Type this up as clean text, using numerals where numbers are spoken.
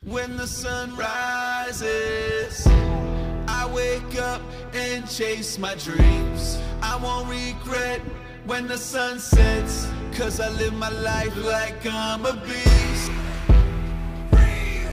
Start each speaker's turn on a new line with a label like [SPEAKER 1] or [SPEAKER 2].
[SPEAKER 1] When the sun rises, I wake up and chase my dreams. I won't regret when the sun sets, 'cause I live my life like I'm a beast.